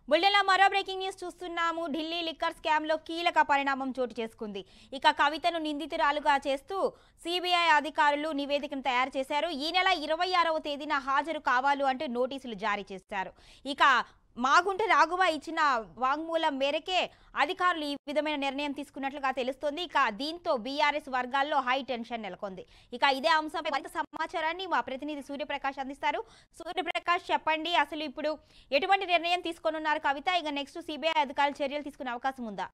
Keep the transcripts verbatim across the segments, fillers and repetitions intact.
బులెటిన్లో మరో breaking news చూస్తున్నాము. ఢిల్లీ లిక్కర్ స్కామ్లో కీలక పరిణామం చోటు చేసుకుంది. ఇక కవితను నిందితురాలుగా చేస్తూ సిబిఐ అధికారులు నివేదికను తయారు చేశారు. ఈ నెల ఇరవై ఆరవ తేదీన హాజరు కావాలి అంటూ నోటీసులు జారీ చేశారు. ఇక మాగుంట రాఘవ ఇచ్చిన వాంగ్మూలం మేరకే అధికారులు ఈ విధమైన నిర్ణయం తీసుకున్నట్లుగా తెలుస్తోంది. ఇక దీంతో బీఆర్ఎస్ వర్గాల్లో హై టెన్షన్ నెలకొంది. ఇక ఇదే అంశంపై మరింత సమాచారాన్ని మా ప్రతినిధి సూర్యప్రకాష్ అందిస్తారు. సూర్యప్రకాష్, చెప్పండి, అసలు ఇప్పుడు ఎటువంటి నిర్ణయం తీసుకోనున్నారు కవిత? ఇక నెక్స్ట్ సిబిఐ అధికారులు చర్యలు తీసుకునే అవకాశం ఉందా?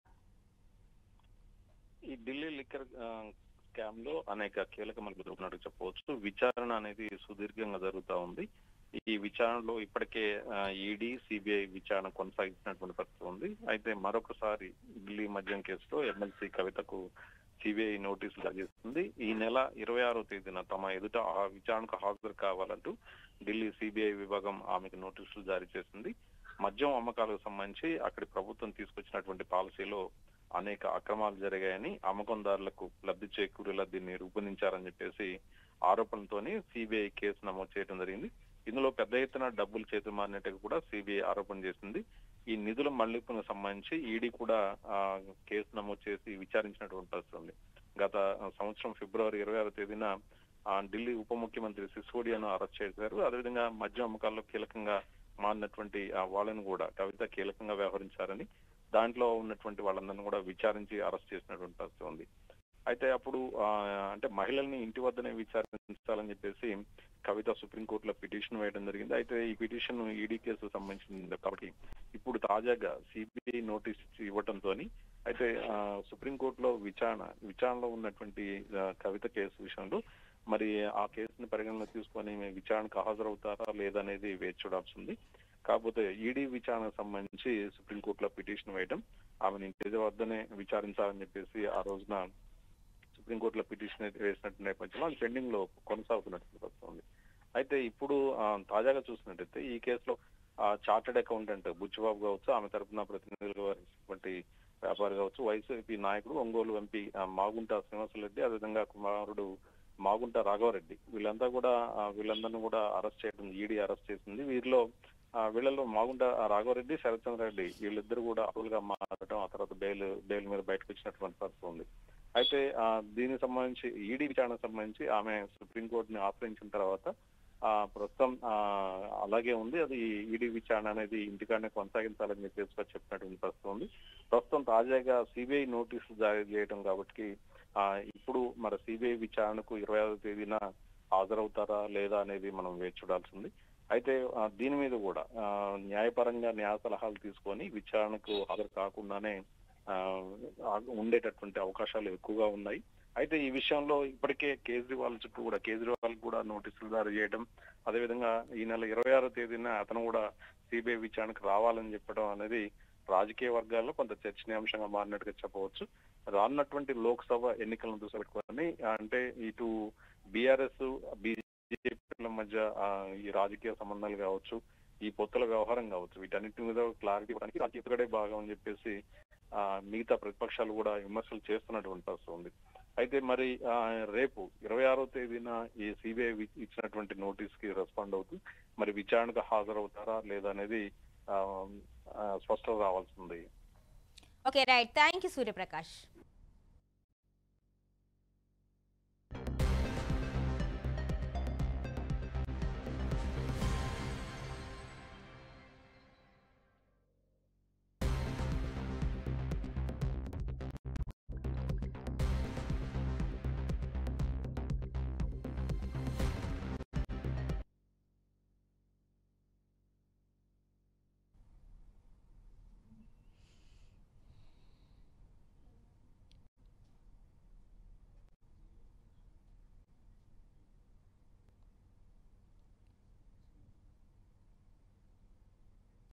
ఈ ఢిల్లీ లిక్కర్ స్కామ్ లో అనేక కీలక మలుపులు ఉన్నట్టు చెప్పవచ్చు. విచారణ అనేది సుదీర్ఘంగా జరుగుతూ ఉంది. ఈ విచారణలో ఇప్పటికే ఈడీ సిబిఐ విచారణ కొనసాగించినటువంటి పరిస్థితి ఉంది. అయితే మరొకసారి ఢిల్లీ మద్యం కేసులో ఎంఎల్సీ కవితకు సిబిఐ నోటీసులు జారీ చేస్తుంది. ఈ నెల ఇరవై ఆరో తేదీన తమ ఎదుట ఆ విచారణకు హాజరు కావాలంటూ ఢిల్లీ సిబిఐ విభాగం ఆమెకు నోటీసులు జారీ చేసింది. మద్యం అమ్మకాలకు సంబంధించి అక్కడి ప్రభుత్వం తీసుకొచ్చినటువంటి పాలసీలో అనేక అక్రమాలు జరిగాయని, అమ్మకందారులకు లబ్ధి చేకూరేలా దీన్ని రూపొందించారని చెప్పేసి ఆరోపణలతోని సిబిఐ కేసు నమోదు చేయడం జరిగింది. ఇందులో పెద్ద ఎత్తున డబ్బులు చేతులు మారినట్టుగా కూడా సిబిఐ ఆరోపణ చేసింది. ఈ నిధుల మళ్లింపుకు సంబంధించి ఈడీ కూడా ఆ కేసు నమోదు చేసి విచారించినటువంటి పరిస్థితి ఉంది. గత సంవత్సరం ఫిబ్రవరి ఇరవై ఆరో తేదీన ఢిల్లీ ఉప ముఖ్యమంత్రి సిసోడియాను అరెస్ట్ చేశారు. అదేవిధంగా మద్యం అమ్మకాల్లో కీలకంగా మారినటువంటి వాళ్ళని కూడా కవిత కీలకంగా వ్యవహరించారని, దాంట్లో ఉన్నటువంటి వాళ్ళందరినీ కూడా విచారించి అరెస్ట్ చేసినటువంటి పరిస్థితి ఉంది. అయితే అప్పుడు అంటే మహిళల్ని ఇంటి వద్దనే విచారించాలని చెప్పేసి కవిత సుప్రీంకోర్టులో పిటిషన్ వేయడం జరిగింది. అయితే ఈ పిటిషన్ ఈడీ కేసు సంబంధించింది కాబట్టి ఇప్పుడు తాజాగా సిబిఐ నోటీస్ ఇవ్వడంతో అయితే సుప్రీంకోర్టులో విచారణ విచారణలో ఉన్నటువంటి కవిత కేసు విషయంలో మరి ఆ కేసుని పరిగణలో తీసుకొని విచారణకు హాజరవుతారా లేదనేది వేచి చూడాల్సి ఉంది. కాకపోతే ఈడీ విచారణకు సంబంధించి సుప్రీంకోర్టులో పిటిషన్ వేయడం, ఆమెను ఇంటి వద్దనే విచారించాలని చెప్పేసి ఆ రోజున సుప్రీంకోర్టులో పిటిషన్ వేసినట్టు నేపథ్యంలో అది పెండింగ్ లో కొనసాగుతున్నట్టు వస్తుంది. అయితే ఇప్పుడు తాజాగా చూసినట్టయితే ఈ కేసులో చార్టెడ్ అకౌంటెంట్ బుచ్చిబాబు కావచ్చు, ఆమె తరఫున ప్రతినిధులుగా వహించినటువంటి వ్యాపారి కావచ్చు, వైసీపీ నాయకుడు ఒంగోలు ఎంపీ మాగుంట శ్రీనివాసరెడ్డి, అదేవిధంగా కుమారుడు మాగుంట రాఘవరెడ్డి, వీళ్ళంతా కూడా వీళ్ళందరినీ కూడా అరెస్ట్ చేయడం ఈడీ అరెస్ట్ చేసింది. వీరిలో వీళ్ళలో మాగుంట రాఘవరెడ్డి, శరత్చంద్రరెడ్డి వీళ్ళిద్దరు కూడా అప్పులుగా మారడం, ఆ తర్వాత బెయిల్ బెయిల్ మీద బయటకు వచ్చినటువంటి పరిస్థితి ఉంది. అయితే ఆ దీనికి సంబంధించి ఈడీ విచారణకు సంబంధించి ఆమె సుప్రీంకోర్టుని ఆశ్రయించిన తర్వాత ఆ ప్రస్తుతం ఆ అలాగే ఉంది. అది ఈడీ విచారణ అనేది ఇంటికాడనే కొనసాగించాలని చెప్పేసి చెప్పినటువంటి పరిస్థితి ఉంది. ప్రస్తుతం తాజాగా సిబిఐ నోటీసులు జారీ చేయడం కాబట్టి ఆ ఇప్పుడు మరి సిబిఐ విచారణకు ఇరవై ఆరో తేదీన హాజరవుతారా లేదా అనేది మనం వేచి చూడాల్సింది. అయితే దీని మీద కూడా న్యాయపరంగా న్యాయ సలహాలు తీసుకొని విచారణకు హాజరు కాకుండానే ఆ ఉండేటటువంటి అవకాశాలు ఎక్కువగా ఉన్నాయి. అయితే ఈ విషయంలో ఇప్పటికే కేజ్రీవాల్ చుట్టూ కూడా కేజ్రీవాల్ కూడా నోటీసులు జారీ చేయడం, అదేవిధంగా ఈ నెల ఇరవై ఆరో తేదీన అతను కూడా సిబిఐ విచారణకు రావాలని చెప్పడం అనేది రాజకీయ వర్గాల్లో కొంత చర్చనీయాంశంగా మారినట్టుగా చెప్పవచ్చు. రానున్నటువంటి లోక్సభ ఎన్నికలను దృష్టిలో పెట్టుకొని అంటే ఇటు బీఆర్ఎస్ బీజేపీల మధ్య ఈ రాజకీయ సంబంధాలు కావచ్చు, ఈ పొత్తుల వ్యవహారం కావచ్చు, వీటన్నిటి మీద క్లారిటీ ఇవ్వడానికి రాజకీయ భాగం అని చెప్పేసి ఆ మిగతా ప్రతిపక్షాలు కూడా విమర్శలు చేస్తున్నటువంటి పరిస్థితి ఉంది. అయితే మరి ఆ రేపు ఇరవై ఆరో తేదీన ఈ సిబిఐ ఇచ్చినటువంటి నోటీస్ కి రెస్పాండ్ అవుతూ మరి విచారణకు హాజరవుతారా లేదా అనేది ఆ స్పష్టత రావాల్సింది. Okay, right. Thank you Suryaprakash.